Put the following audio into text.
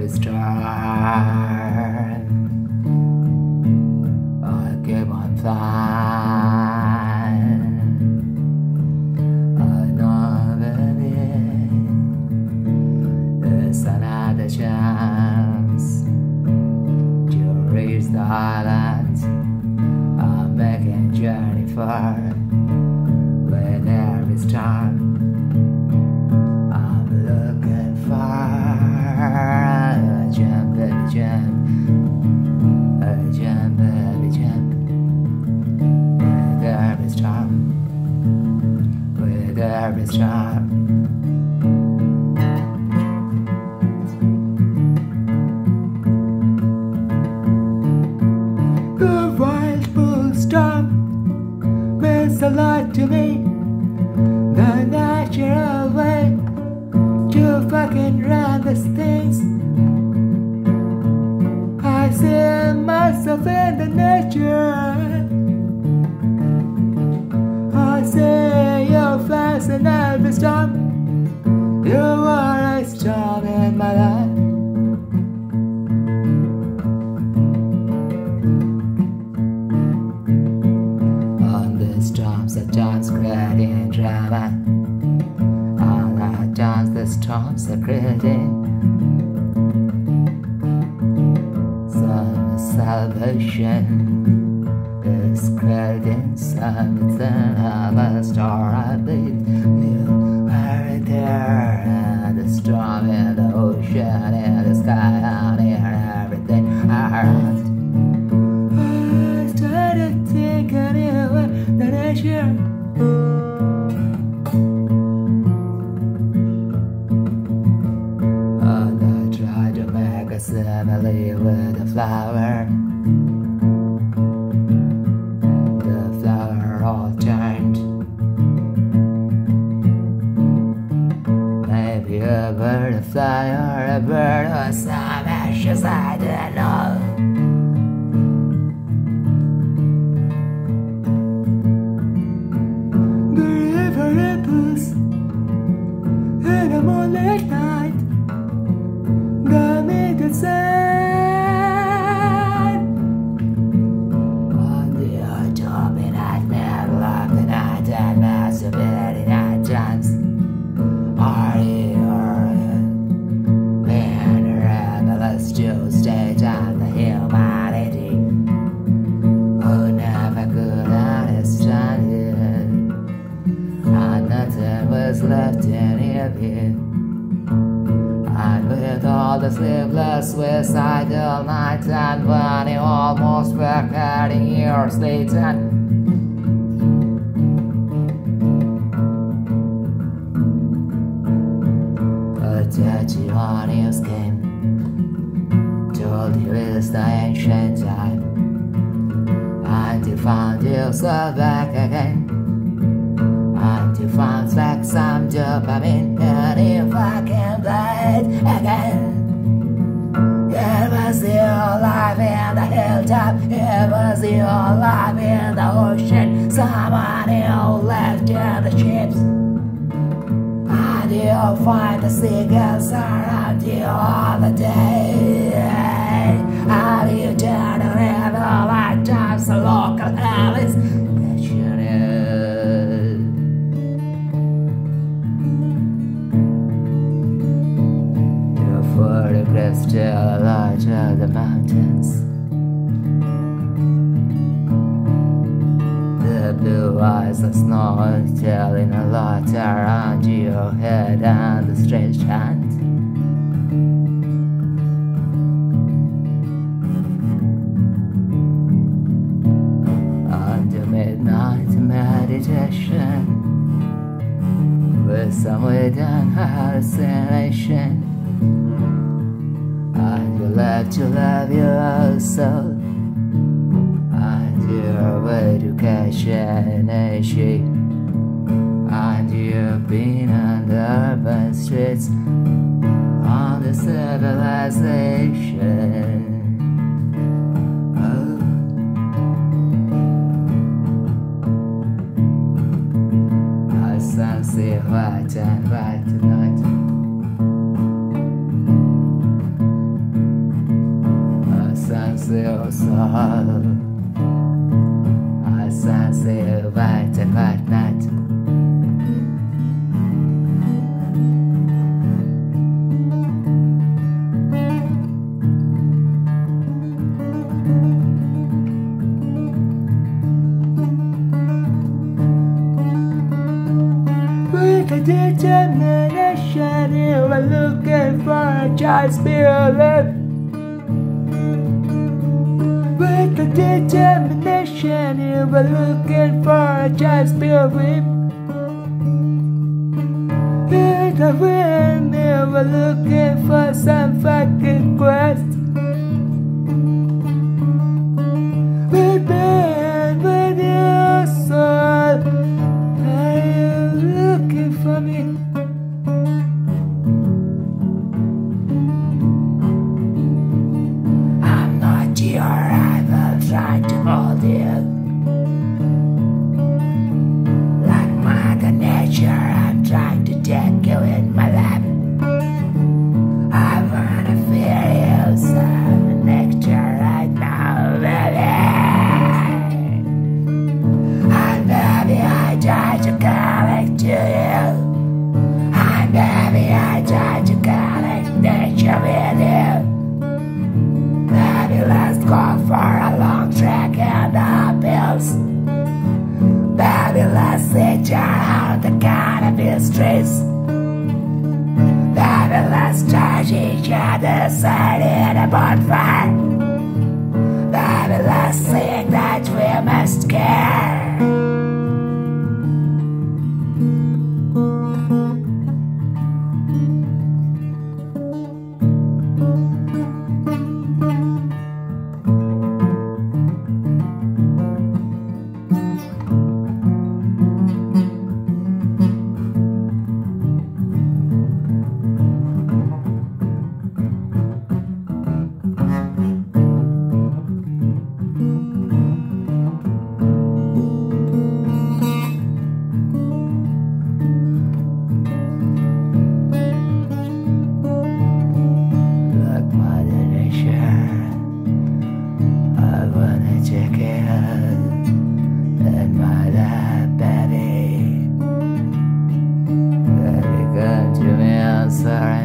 is time. I keep on flying. I know, baby, there's another chance to reach the island. I'm making a journey far where there is time. I'm looking for a jump, baby, jump. A jump, baby, jump. Where there is time. Where there is time. The wild bull storm means a lot to me. The natural way to fucking run these things. I see myself in the nature. I see your face in every storm. You are a storm in my life. On the storms, the times creating drama. On the times, the storms are creating some salvation. Is creating something of a star. I believe you are there. And the storm in the ocean, in the sky, out here, everything around. I started thinking you were the nature. And I tried to make a simile with the flower. The flower all turned. Maybe a butterfly or a bird or some ashes, I don't know. The river ripples in the moonlit night. The midnight sun on the autopsy night, never loving night, and masturbating at times. Are you in a rebellious state of the humanity who never could understand it? And nothing was left in it. And with all the sleepless suicidal nights and when you almost were cutting your sleep and a tattoo on your skin told you it's the ancient time, and you found yourself back again. And you found back some dopamine, and you fucking played again. It was your life in the hilltop, it was your life in the ocean. Someone you left in the ships, and you find the seagulls around you all the day. And you turn the river like times the local alleys. Photographs still alight of the mountains. The blue eyes of snow telling a lot around your head and the stretched hand. Under midnight meditation with some within hallucination. And you love to love your soul, and your way to catch energy. And you've been on the urban streets, on the civilization. Oh. Our suns see white and bright tonight. your soul. I sense you right and right night. With a determination, you are looking for a chance to live. With a determination, you were looking for a chance to live. With a wind, you were looking for some fucking quest. With pain, with your soul, are you looking for me? I'm not your rival, trying to hold you. Like Mother Nature, I'm trying to take you in my lap. I wanna feel you, some nectar right now, baby. And baby, I try to connect to you. And baby, I try to connect nature with you. Baby, let's go for a long trek in the hills. Baby, let's sit around the cannabis trees. Baby, let's charge each other side in a bonfire. Baby, let's sing that we must care. Check it out in my lap, baby. Baby, come to me, I'm sorry.